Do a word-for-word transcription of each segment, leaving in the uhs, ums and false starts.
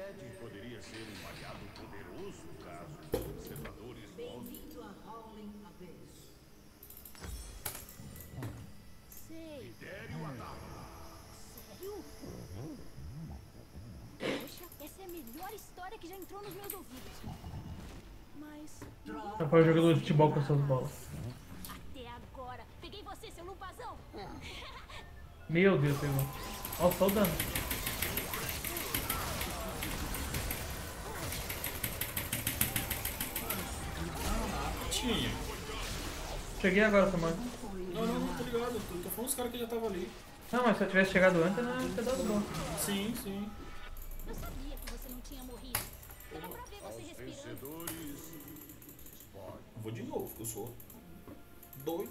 poderia ser um aliado poderoso caso os observadores voltem. Bem-vindo a Howling Abyss. Sei. Lidere o ataque. Sério? Poxa, essa é a melhor história que já entrou nos meus ouvidos. Mas... Já foi jogador de futebol com essas bolas. até agora. Peguei você, seu lupazão. Meu Deus, pegou. Nossa, só o dano. Tinha. Cheguei agora, Samuel. Não, não, não, tô ligado. Tô, tô falando dos caras que já tava ali. Não, mas se eu tivesse chegado antes, não ia ter dado bom. Sim, sim. Eu sabia que você não tinha morrido. Era pra ver você respirando. Vencedores. Eu vou de novo, que eu sou doido.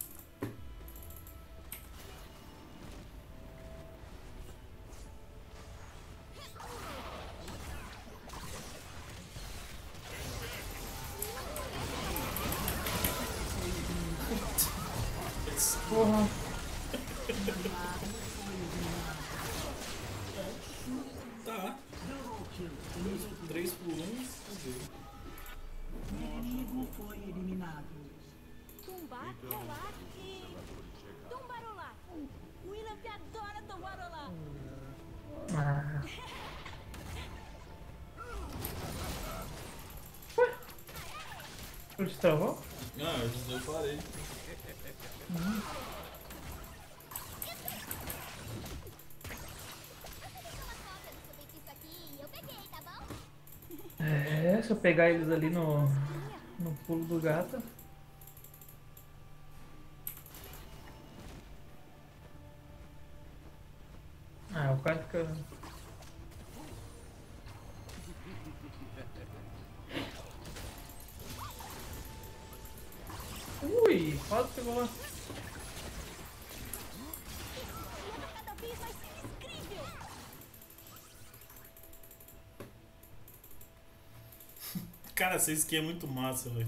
Porra. Tá. três por um. O inimigo foi eliminado. Tumbar, rolar e... tumbarolar. O William adora tumbarolar. Ah. Ué? Tu destravou? Ah, eu já parei. É, se eu pegar eles ali no, no pulo do gato. Ah, o cara fica... Ui, quase pegou lá. Cada vez mais incrível. Cara, essa skin é muito massa, velho.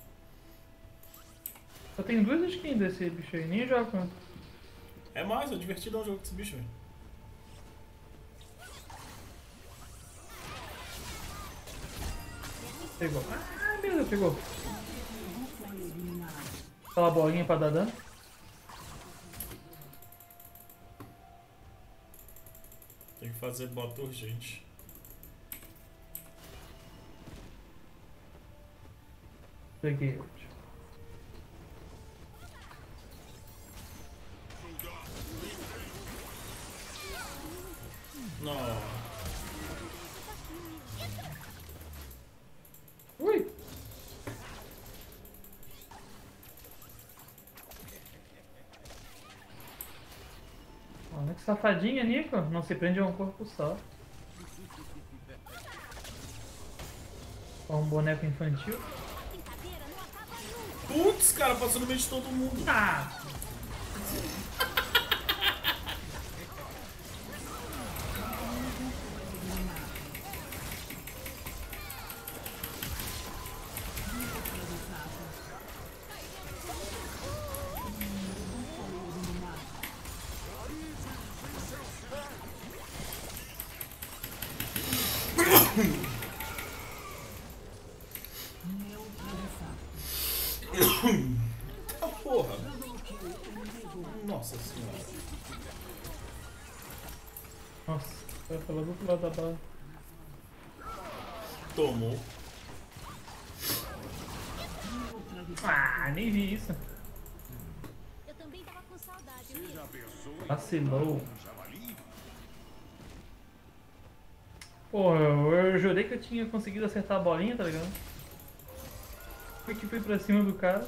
Só tem duas skins desse bicho aí, nem jogo com ele. É massa, é divertido um jogo com esse bicho, velho. Pegou. Ah, meu Deus, pegou. Aquela bolinha pra dar dano. Tem que fazer bota urgente. Peguei. Não. Ui! Olha que safadinha, Nico. Não se prende a um corpo só. Um boneco infantil. Putz, cara, passou no meio de todo mundo. Ah! Ah, porra. Nossa senhora. Nossa, vai falar do outro lado da bala. Tomou. Ah, nem vi isso. Eu também tava com saudade. Você já pensou em Vacilou. um javali? Pô, eu, eu jurei que eu tinha conseguido acertar a bolinha, tá ligado? Fui que fui pra cima do cara.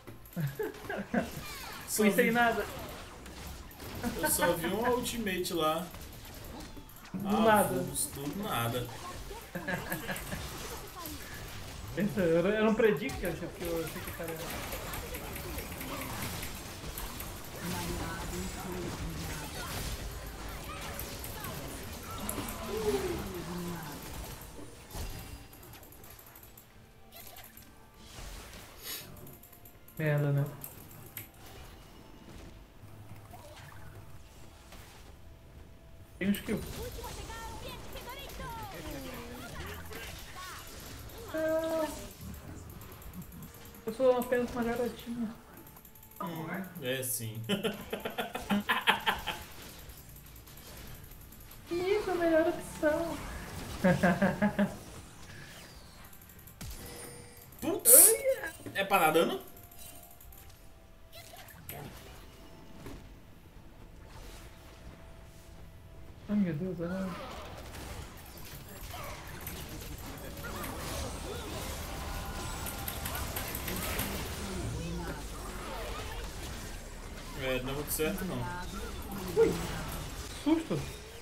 Fui sem nada. Eu só vi um ultimate lá. Do Ah, nada. Do nada. Pensa, eu, eu não predico que eu, que eu achei que o cara era. Merda, né? Tem um skill. Última pegada, ambiente, pegarei. Eu sou apenas uma garotinha. É sim. Isso, a melhor opção. Putz! É pra dar dano? Ai meu Deus, ai. É, não é muito certo não. Susto!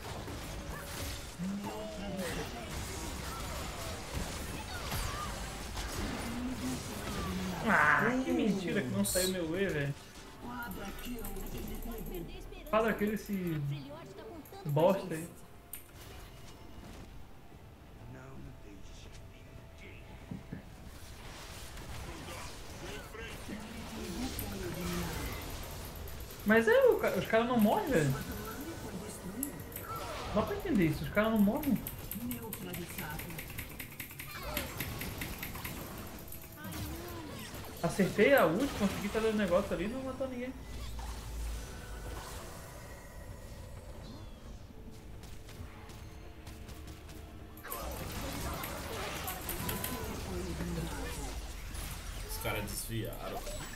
Ah, que mentira que não saiu meu E, velho. Fala aquele esse Brilhote tá com tanta bosta aí. Mas é, o ca- os caras não morrem, velho. Dá pra entender isso, os caras não morrem. Acertei a ult, consegui fazer o negócio ali e não matou ninguém. Os caras desviaram.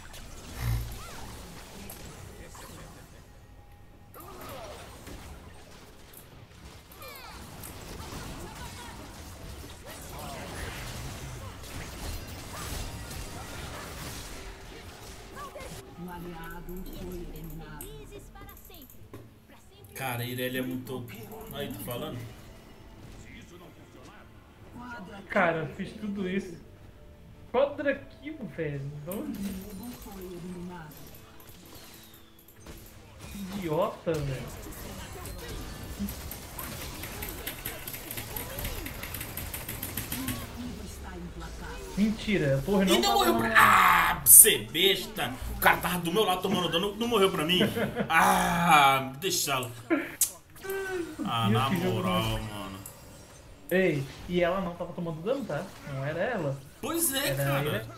Um aliado foi eliminado. felizes para sempre. Pra sempre. Cara, a Irelia é muito... Aí, tô falando? Cara, eu fiz tudo isso. Quadra kill, velho. Onde? Inimigo foi eliminado. Idiota, velho. Inimigo está implacável. Mentira, a torre não Ainda tava morreu na- pra... Ah, você besta! O cara tava do meu lado tomando dano, não morreu pra mim? Ah, deixa ela. Ah, na que jogo moral, mano. Ei, e ela não tava tomando dano, tá? Não era ela. Pois é, Era cara. ele.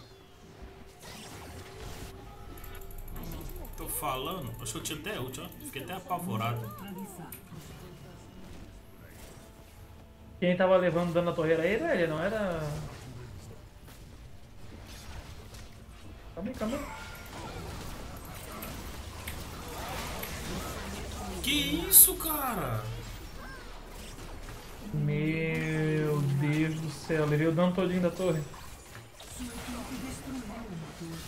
Tô falando. Acho que eu tinha até ult, ó. Fiquei até apavorado. Neutralizado. Quem tava levando dano na torreira aí era ele, não era... Calma aí, calma aí. Que isso, cara? Meu Deus do céu, levei o dano todinho da torre. Sua equipe destruiu uma torre.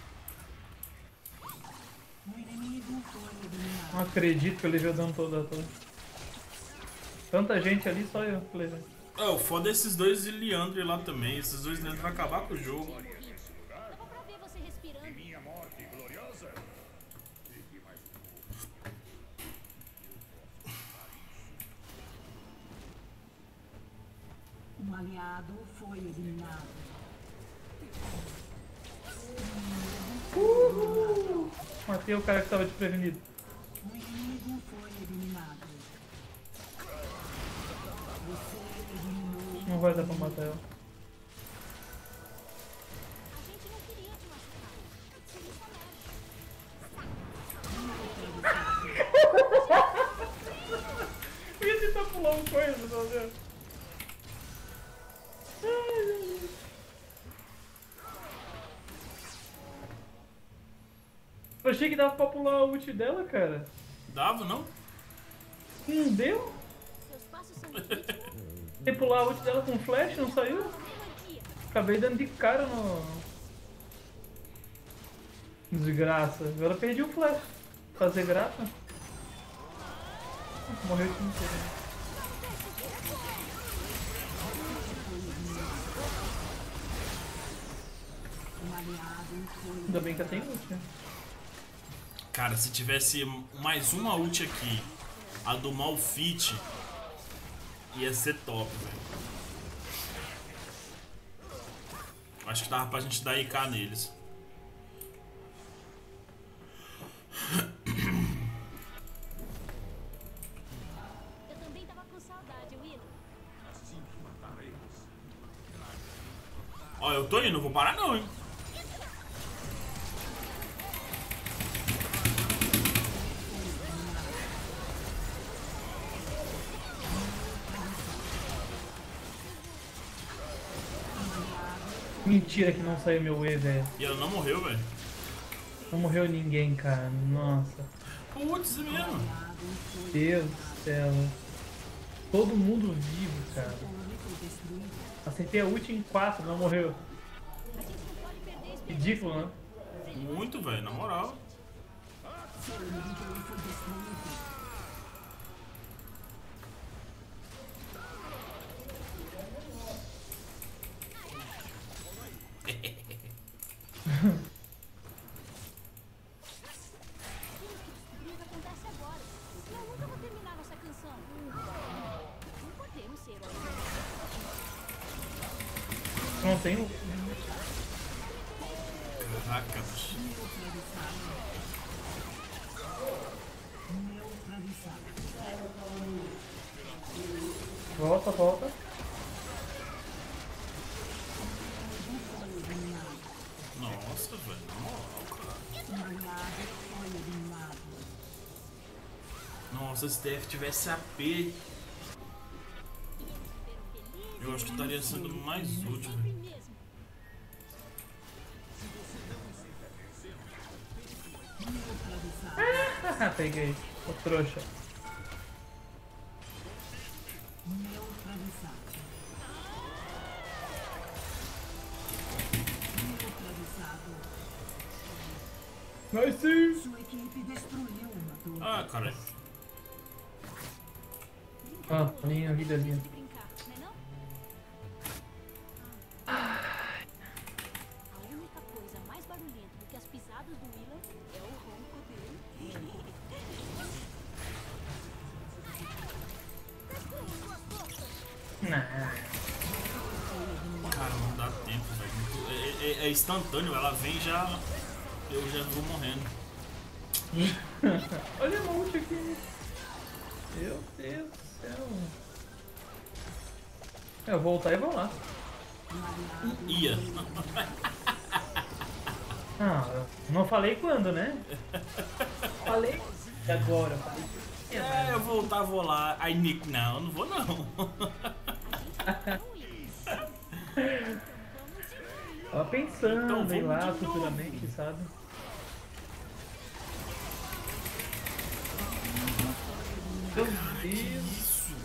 O inimigo foi eliminado. Não acredito que eu levei o dano todo da torre. Tanta gente ali, só eu que levei. É, o foda é esses dois e Leandre lá também. Esses dois Leandre vão acabar com o jogo. Dava pra ver você respirando. Minha morte gloriosa. Fique mais Um aliado foi eliminado. Matei o cara que tava desprevenido. O inimigo foi eliminado. Você eliminou. Não vai dar pra matar ela. A gente não queria te machucar. Por isso Eu ia tentar pular um coisa, tá vendo? Eu achei que dava pra pular a ult dela, cara. Dava, não? Não deu? seus passos são de ritmo. Tentei pular a ult dela com flash, não saiu? Teimosia. Acabei dando de cara no... Desgraça. Agora perdi o flash. Fazer graça. Morreu o time inteiro. Um aliado foi Ainda bem que eu tenho ult, né? Cara, se tivesse mais uma ult aqui, a do Malfit, ia ser top, velho. Acho que dava pra gente dar I K neles. Eu também tava com saudade, Willow. assim que matar eles. Ó, eu tô indo, não vou parar não, hein. Mentira que não saiu meu E, velho. E ela não morreu, velho. Não morreu ninguém, cara. Nossa. Putz, é mesmo. Deus do céu. Todo mundo vivo, cara. Acertei a ult em quatro, não morreu. Ridículo, né? Muito, velho, na moral. O que acontece agora? Eu nunca vou terminar nossa canção. Não podemos ser heróis. Não tem. Caraca, bicho. Volta, volta. Nossa, velho, na moral, cara. Nossa, se T F tivesse A P, eu acho que estaria sendo mais útil, velho. Mesmo. Ah, peguei. Ô trouxa. Vai sim. Sua equipe destruiu uma torre. Ah, cara. Ah, minha vida ali. De brincar, né não? A única coisa mais barulhenta do que as pisadas do Willa é o ronco dele. Nah. Cara, não dá tempo, velho. É, é- é instantâneo, ela vem e já. Eu já vou morrendo. Olha a monte aqui. Meu Deus do céu. Eu vou voltar e vou lá. Ia. Ah, eu não falei quando, né? Falei agora. Falei. É, eu voltar, vou lá. Aí Nick, não, não vou não. Tava pensando Então, em ir vamos lá de novo. futuramente, sabe? Meu Deus. Isso.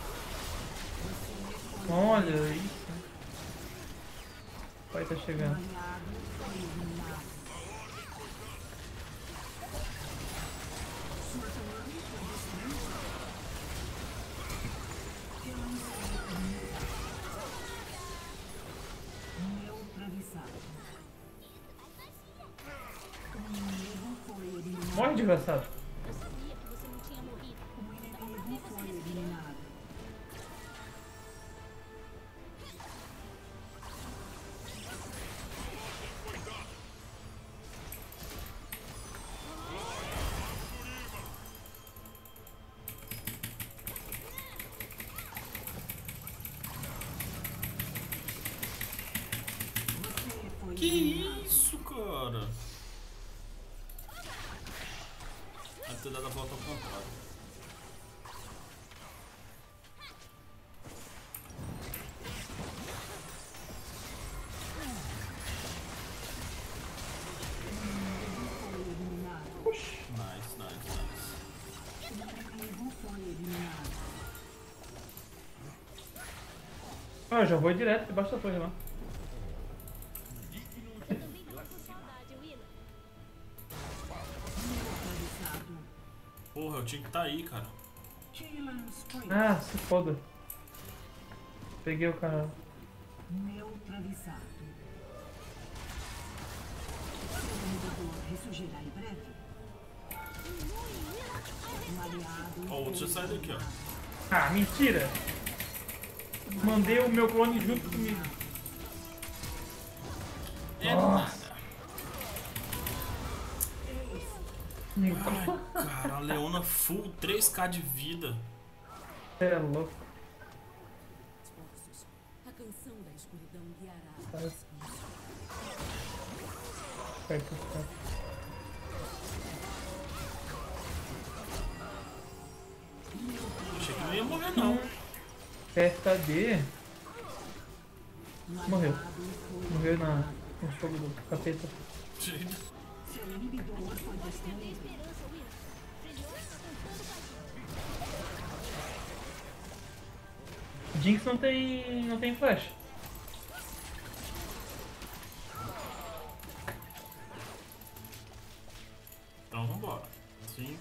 Olha isso. O pai tá chegando. Morre, desgraçado. Eu sabia que você não tinha morrido. Que isso, cara? Vai ter dado a volta ao contrário. Nice, nice, nice. Ah, eu já vou direto debaixo da torre lá. Eu também tava com saudade, Willa. Porra, eu tinha que estar aí, cara. Ah, se foda. Peguei o cara. Neutralizado. O vendedor ressurgirá em breve. Um aliado. Ó, o outro já sai daqui, ó. Ah, mentira! Mandei o meu clone junto comigo. É Nossa. nada. Ai, cara, a Leona full três K de vida. Você é louco. A canção da escuridão guiará. Sai. Perto, perto. Achei que não ia morrer, não. Testa D. Morreu. Morreu na, no fogo do capeta. Seu inibidor foi destruído. Esperança, Will. Freljord está tentando fazer. Jinx não tem. não tem flash. Então vambora. Sim.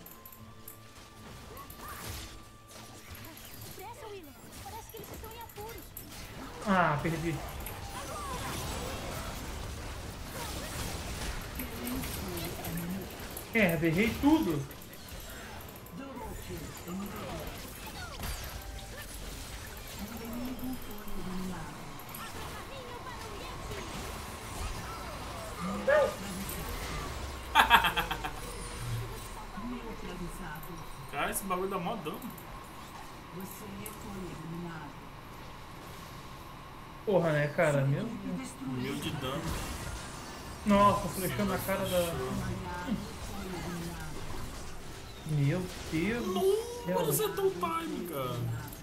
Pressa, Will. Parece que eles estão em apuros. Ah, perdi. É, errei tudo. Double kill. Inibidor. O inimigo foi eliminado. Neutralizado. Cara, esse bagulho dá mó dano. Você foi eliminado. Porra, né, cara? Meu Equipe Deus. destruída. Mil de dano. Nossa, flechou na cara da. Um aliado foi eliminado. Meu Deus do Mano, céu. você é tão time, cara.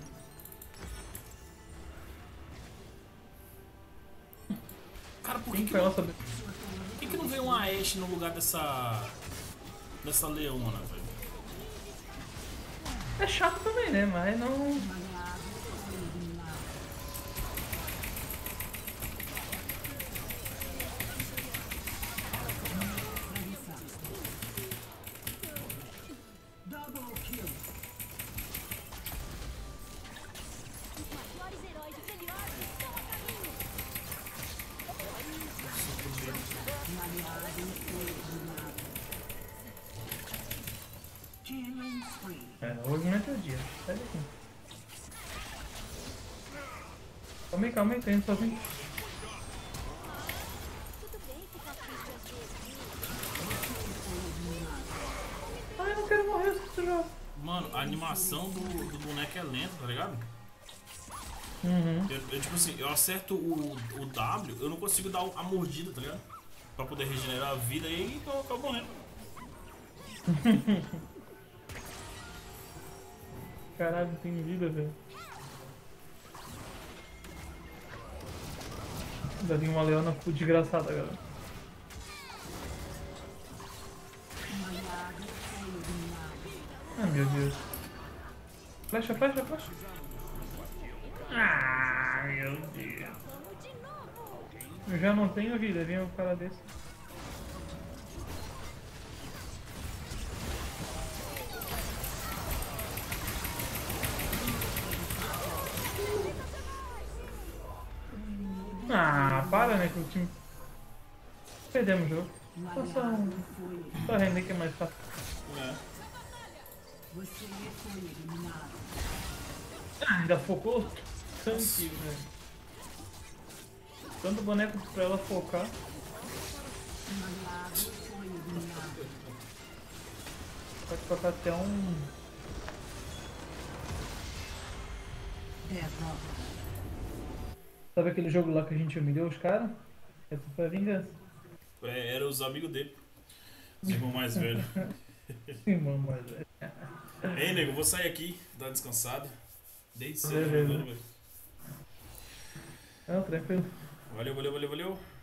Cara, por que Quem que, foi ela não, saber? por que que não veio uma Ashe no lugar dessa... dessa leona, velho? É chato também, né? Mas não. Um aliado foi eliminado. Neutralizado. Double kill. Os maiores heróis de Freljord estão a caminho. Um aliado foi eliminado. Killing spree. É, hoje não é teu dia. Sai daqui. Calma aí, calma aí, tô indo sozinho. Tudo bem ficar triste às vezes, Will. Ai, eu não quero morrer esse jogo. Mano, a animação do, do boneco é lenta, tá ligado? Uhum. Eu, eu, tipo assim, eu acerto o, o W, eu não consigo dar a mordida, tá ligado? Pra poder regenerar a vida e aí eu acabo morrendo. Caralho, não tem vida, velho. Ainda tem uma leona desgraçada, galera. Um aliado foi eliminado. Ah, meu Deus. Flecha, flecha, flecha. Ah, meu Deus. Eu já não tenho vida, vem um cara desse. Ah, para, né, que o time... Perdemos o jogo. Um Só, só, aliado foi. só render que é mais fácil. É. Você foi eliminado. Ah, ainda focou tanque, velho. Tanto boneco pra ela focar. Um aliado foi eliminado. Pode focar até um... Derrota. Sabe aquele jogo lá que a gente humilhou os caras? Essa foi a vingança. É, era os amigos dele. Os irmãos mais velhos. Sim, mano, mas... é. Ei, nego, eu vou sair aqui, dar uma descansada. Desde cedo Beleza. jogando, velho. Não, tranquilo. Valeu, valeu, valeu, valeu.